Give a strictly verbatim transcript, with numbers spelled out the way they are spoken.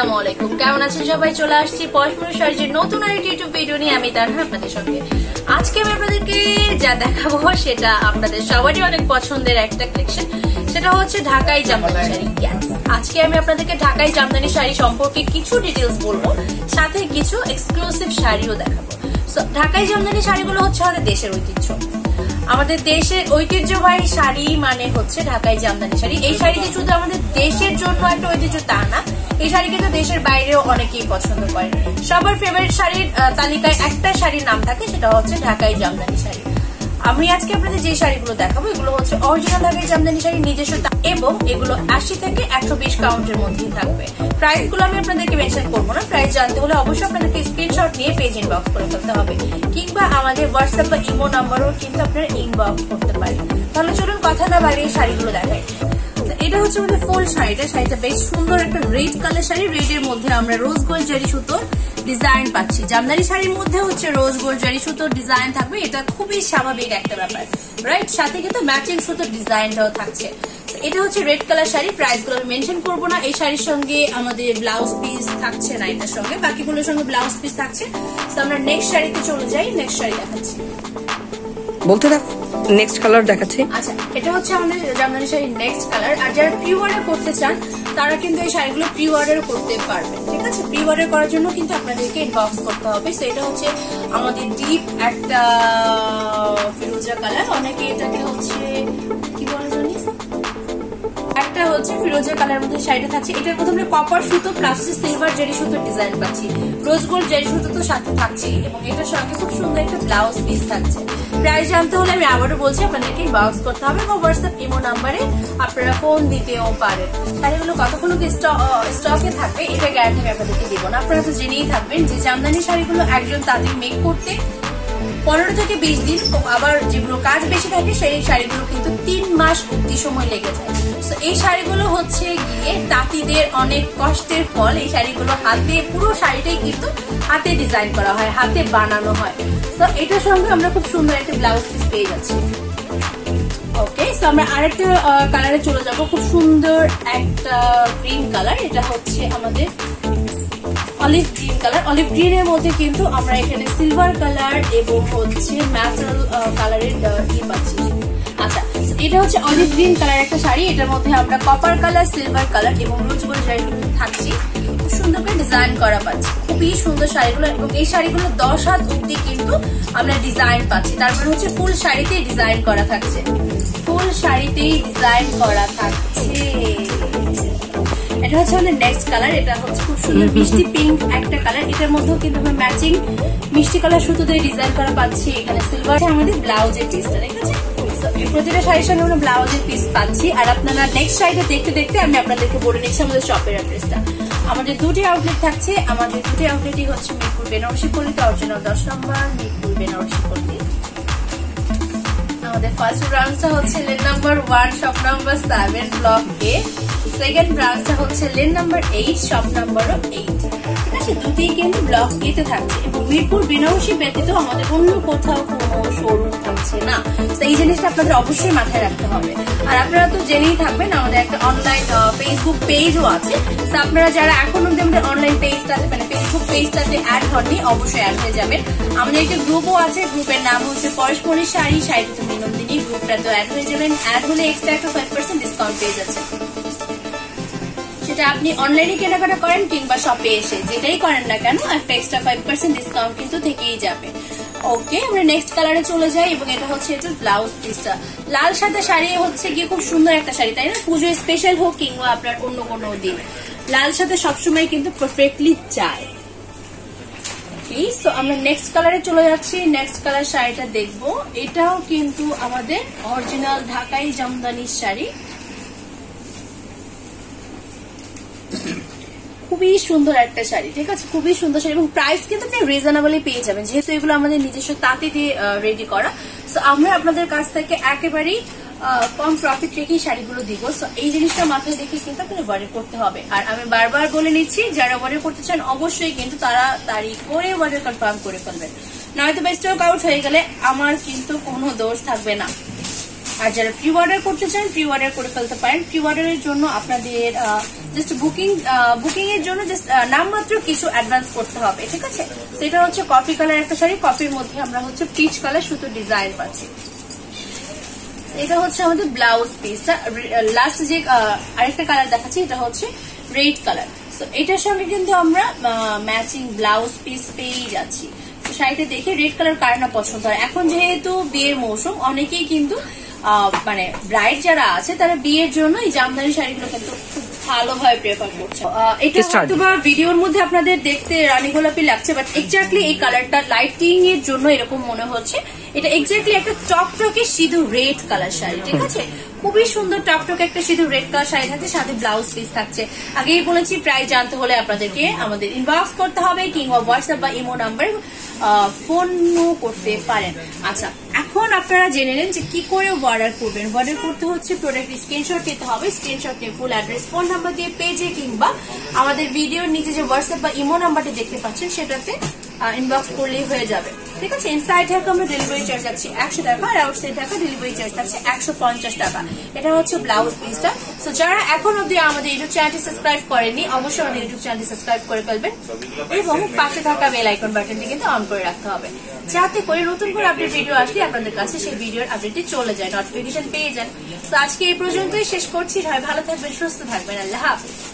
আসসালামু আলাইকুম, কেমন আছেন সবাই? চলে আসছি পরশমনিসারীর নতুন আরেকটি ইউটিউব ভিডিও নিয়ে। আমি তানহা আপনাদের সঙ্গে। আজকে আমি আপনাদেরকে যা দেখাবো সেটা আপনাদের সবারই অনেক পছন্দের একটা কালেকশন, সেটা হচ্ছে ঢাকাই জামদানি শাড়ি। আজকে আমি আপনাদেরকে ঢাকাই জামদানি শাড়ি সম্পর্কে কিছু ডিটেলস বলবো, সাথে কিছু এক্সক্লুসিভ শাড়িও দেখাবো। ঢাকাই জামদানি শাড়িগুলো হচ্ছে আমাদের দেশের ঐতিহ্য। আমাদের দেশের ঐতিহ্যবাহী শাড়ি মানে হচ্ছে ঢাকাই জামদানি শাড়ি। এই শাড়িটি শুধু আমাদের দেশের জন্য একটা ঐতিহ্য তা না, এই শাড়ি কিন্তু দেশের বাইরেও অনেকেই পছন্দ করে। সবার ফেভারিট শাড়ির তালিকায় একটা শাড়ির নাম থাকে, সেটা হচ্ছে ঢাকাই জামদানি শাড়ি। আমি আজকে আপনাদের যে শাড়িগুলো দেখাবো এগুলো হচ্ছে অরিজিনাল ঢাকাই জামদানি শাড়ি, নিজস্ব, এবং এগুলো আশি থেকে একশো বিশ কাউন্টের মধ্যেই থাকবে। প্রাইস গুলো আমি আপনাদেরকে মেনশন করবো না, প্রাইস জানতে হলে অবশ্যই আপনাদেরকে স্ক্রিনশট নিয়ে পেজ ইনবক্স করে ফেলতে হবে, কিংবা আমাদের হোয়াটসঅ্যাপ বা ইমো নাম্বারও কিন্তু আপনারা ইনবক্স করতে পারেন। তাহলে চলুন কথা না বাড়িয়ে শাড়িগুলো দেখাই। এটা হচ্ছে আমাদের ফুল শাড়িটা। শাড়িটা বেশ সুন্দর একটা রেড কালার শাড়ি। রেডের মধ্যে আমরা রোজ গোল্ড জারি সুতোর ডিজাইন পাচ্ছি। জামদানি শাড়ির মধ্যে হচ্ছে রোজ গোল্ড জারি সুতোর ডিজাইন থাকবে, এটা খুবই স্বাভাবিক একটা ব্যাপার, রাইট? সাথে কিন্তু ম্যাচিং সুতোর ডিজাইনটাও থাকছে। এটা হচ্ছে রেড কালার শাড়ি। প্রাইস গুলো আমি মেনশন করবো না। এই শাড়ির সঙ্গে আমাদের ব্লাউজ পিস থাকছে না, এটার সঙ্গে বাকিগুলোর সঙ্গে ব্লাউজ পিস থাকছে। তো আমরা নেক্সট শাড়িতে চলে যাই। নেক্সট শাড়ি দেখাচ্ছি, বলতে থাক। নেক্সট কালার দেখাচ্ছি। আচ্ছা, এটা হচ্ছে আমাদের জামদানি শাড়ির নেক্সট কালার। আর যারা প্রি অর্ডার করতে চান তারা কিন্তু এই শাড়িগুলো প্রি অর্ডার করতে পারবেন, ঠিক আছে? প্রি অর্ডার করার জন্য কিন্তু আপনাদেরকে ইনবক্স করতে হবে। তো এটা হচ্ছে আমাদের ডিপ একটা ফিরোজা কালার, অনেকে এটাকে হচ্ছে কি বলে জানি, একটা হচ্ছে ফিরোজা কালার মধ্যে শাড়িটা থাকছে। এটার প্রথমে কপার সুতো প্লাস সিলভার জারি সুতোর ডিজাইন পাচ্ছি, রোজ গোল্ড জারি সুতো তো সাথে থাকছে, এবং এটার সঙ্গে খুব সুন্দর একটা ব্লাউজ পিস থাকছে। প্রাইস জানতে হলে আমি আবারও বলছি আপনাদেরকে ইনবক্স করতে হবে, এবং হোয়াটসঅ্যাপ ইমো নাম্বারে আপনারা ফোন দিতেও পারেন। শাড়িগুলো কতক্ষণ স্টকে থাকবে এটা গ্যারান্টি আমি আপনাদেরকে দিব না। আপনারা তো জেনেই থাকবেন যে জামদানি শাড়িগুলো একজন তাদের মেক করতে পনেরো থেকে বিশ দিন, আবার যেগুলো কাজ বেশি থাকে সেই শাড়িগুলো কিন্তু তিন মাস অব্দি সময় লেগে যায়। তো এই শাড়িগুলো হচ্ছে গিয়ে তাঁতিদের অনেক কষ্টের ফল। এই শাড়িগুলো হাতে, পুরো শাড়িটাই কিন্তু হাতে ডিজাইন করা হয়, হাতে বানানো হয়। তো এটার সঙ্গে আমরা খুব সুন্দর একটা ব্লাউজ পিস পেয়ে যাচ্ছি। ওকে, তো আমরা আরেকটা কালারে চলে যাব। খুব সুন্দর একটা গ্রিন কালার, এটা হচ্ছে আমাদের অলিভ গ্রিন কালার। অলিভ গ্রিনের মধ্যে কিন্তু আমরা এখানে সিলভার কালার এবং হচ্ছে ন্যাচারাল কালারের ই পাচ্ছি। আচ্ছা, এটা হচ্ছে অলিভ গ্রিন কালার একটা শাড়ি। এটার মধ্যে আমরা কপার কালার, সিলভার কালার এবং রোজ গোল্ড শাড়ি থাকছি। খুব সুন্দর করে ডিজাইন করা পাচ্ছি, খুবই সুন্দর শাড়িগুলো। এবং এই শাড়িগুলো দশ হাত অব্দি কিন্তু আমরা ডিজাইন পাচ্ছি। তারপরে হচ্ছে ফুল শাড়িতেই ডিজাইন করা থাকছে, ফুল শাড়িতেই ডিজাইন করা থাকছে। এটা হচ্ছে আমাদের নেক্সট কালার। এটা হচ্ছে খুব সুন্দর মিষ্টি পিঙ্ক একটা কালার। এটার মধ্যেও কিন্তু আমরা ম্যাচিং মিষ্টি কালার সুতো দিয়ে ডিজাইন করা পাচ্ছি। এখানে সিলভার আমাদের ব্লাউজের পিসটা, ঠিক আছে? প্রতিটা শাড়ির সঙ্গে আমরা ব্লাউজের পিস পাচ্ছি। আর আপনারা নেক্সট শাড়িটা দেখতে দেখতে আমি আপনাদেরকে বলে নিচ্ছি আমাদের শপের অ্যাড্রেসটা। আমাদের দুটি আউটলেট থাকছে। আমাদের দুটি আউটলেটই হচ্ছে মিরপুর বেনারসি পল্লীতে, অরিজিনাল দশ নম্বর মিরপুর বেনারসি পল্লী। আমাদের ফার্স্ট ব্রাঞ্চটা হচ্ছে lane number one, shop number seven, block A. Second ব্রাঞ্চটা হচ্ছে লেন নাম্বার এইট, শপ নাম্বারও এইট, ঠিক আছে? দুটি কিন্তু ব্লক এ তে থাকছে। এবং মিরপুর বেনারসি ব্যতীত আমাদের অন্য কোথাও কোনো শোরুম থাকছে না। তো এই জিনিসটা আপনাদের অবশ্যই মাথায় রাখতে হবে। আর আপনারা তো জেনেই থাকবেন আমাদের একটা অনলাইন ফেসবুক পেজও আছে। তো আপনারা যারা এখন অব্দি আমাদের অনলাইন পেজটাতে, মানে ফেসবুক পেজটাতে অ্যাড হননি, অবশ্যই অ্যাড হয়ে যাবেন। আমাদের একটা গ্রুপও আছে, গ্রুপের নাম হচ্ছে পরশমনিসারী শাড়িতে বিনোদিনী। গ্রুপটা তো অ্যাড হয়ে যাবেন। অ্যাড হলে এক্সট্রা একটা ফাইভ পার্সেন্ট ডিসকাউন্ট পেয়ে যাচ্ছে। সেটা আপনি অনলাইনে কেনাকাটা করেন কিংবা শপে এসে যেটাই করেন না কেন, একটা এক্সট্রা ফাইভ পার্সেন্ট ডিসকাউন্ট কিন্তু থেকেই যাবে। ওকে, আমরা নেক্সট কালারে চলে যাই। এবং এটা হচ্ছে এটা ব্লাউজ পিসটা। লাল সাদা শাড়ি হচ্ছে গিয়ে খুব সুন্দর একটা শাড়ি, তাই না? পুজো স্পেশাল হোক কিংবা আপনার অন্য কোনো দিন, লাল সাথে সবসময় কিন্তু পারফেক্টলি যায়। প্লিজ, তো আমরা নেক্সট কালারে চলে যাচ্ছি। নেক্সট কালার শাড়িটা দেখবো। এটাও কিন্তু আমাদের অরিজিনাল ঢাকাই জামদানির শাড়ি। খুবই সুন্দর একটা শাড়ি, ঠিক আছে? খুবই সুন্দর শাড়ি, এবং প্রাইস কিন্তু আপনি রিজনেবলি পেয়ে যাবেন, যেহেতু এগুলো আমাদের নিজস্ব তাঁতি দিয়ে রেডি করা। তো আমরা আপনাদের কাছ থেকে একেবারেই কম প্রফিট রেখেই শাড়িগুলো দিব। সো এই জিনিসটা মাথায় রেখে কিন্তু আপনাদের অর্ডার করতে হবে। আর আমি বারবার বলে নিচ্ছি, যারা অর্ডার করতে চান অবশ্যই কিন্তু তারা তারিখ করে অর্ডার কনফার্ম করে ফেলবেন, নয়তো বা স্টক আউট হয়ে গেলে আমার কিন্তু কোনো দোষ থাকবে না। আর যারা প্রি অর্ডার করতে চান প্রি অর্ডার করে ফেলতে পারেন। প্রি অর্ডারের জন্য আপনাদের জাস্ট বুকিং বুকিং এর জন্য জাস্ট নামমাত্র কিছু অ্যাডভান্স করতে হবে, ঠিক আছে। সেটা হচ্ছে কফি কালার একটা শাড়ি, কফির মধ্যে আমরা হচ্ছে পিচ কালার সুতো ডিজাইন পাচ্ছি। এটা হচ্ছে আমাদের ব্লাউজ পিসটা। লাস্ট যে আরেকটা কালার দেখাচ্ছি এটা হচ্ছে রেড কালার। তো এটার সঙ্গে কিন্তু আমরা ম্যাচিং ব্লাউজ পিস পেয়ে যাচ্ছি। শাড়িটা দেখে রেড কালার কার না পছন্দ হয়। এখন যেহেতু বিয়ের মৌসুম, অনেকেই কিন্তু মানে ব্রাইড যারা আছে তারা বিয়ের জন্য এই জামদানি শাড়িগুলো কিন্তু খুব ভালোভাবে প্রেফার করছে। এটা হয়তো বা ভিডিওর মধ্যে আপনাদের দেখতে রানী গোলাপি লাগছে, বাট এক্স্যাক্টলি এই কালারটা লাইটিং এর জন্য এরকম মনে হচ্ছে। এটা এক্স্যাক্টলি একটা টকটকে সিধু রেড কালার শাড়ি, ঠিক আছে। খুবই সুন্দর টকটকে একটা সিধু রেড কালার শাড়ি থাকছে, সাথে ব্লাউজ পিস থাকছে। আগেই বলেছি প্রাইস জানতে হলে আপনাদেরকে আমাদের ইনবক্স করতে হবে কিংবা হোয়াটসঅ্যাপ বা ইমো নাম্বার ফোনও করতে পারেন। আচ্ছা, এখন আপনারা জেনে নেন যে কি করে অর্ডার করবেন। অর্ডার করতে হচ্ছে প্রোডাক্ট স্ক্রিনশট নিতে হবে। স্ক্রিনশট নিয়ে ফুল অ্যাড্রেস, ফোন নাম্বার দিয়ে পেজে কিংবা আমাদের ভিডিওর নিচে যে হোয়াটসঅ্যাপ বা ইমো নাম্বারটি দেখতে পাচ্ছেন সেটাতে ইনবক্স করলেই হয়ে যাবে, ঠিক আছে। ইনসাইড ঢাকা আমরা ডেলিভারি চার্জ আছে একশো টাকা, আর আউটসাইড ঢাকা ডেলিভারি চার্জ আছে একশো পঞ্চাশ টাকা। এটা হচ্ছে ব্লাউজ পিসটা। তো যারা এখন অব্দি আমাদের ইউটিউব চ্যানেলটি সাবস্ক্রাইব করেননি, অবশ্যই আমাদের ইউটিউব চ্যানেলটি সাবস্ক্রাইব করে ফেলবেন এবং পাশে থাকা বেল আইকন বাটনটি কিন্তু অন করে রাখতে হবে, যাতে করে নতুন করে আপডেট ভিডিও আসলে আপনাদের কাছে সেই ভিডিওর আপডেটটি চলে যায়, নোটিফিকেশন পেয়ে যান। তো আজকে এই পর্যন্তই শেষ করছি। সবাই ভালো থাকবেন, সুস্থ থাকবেন। আল্লাহ হাফেজ।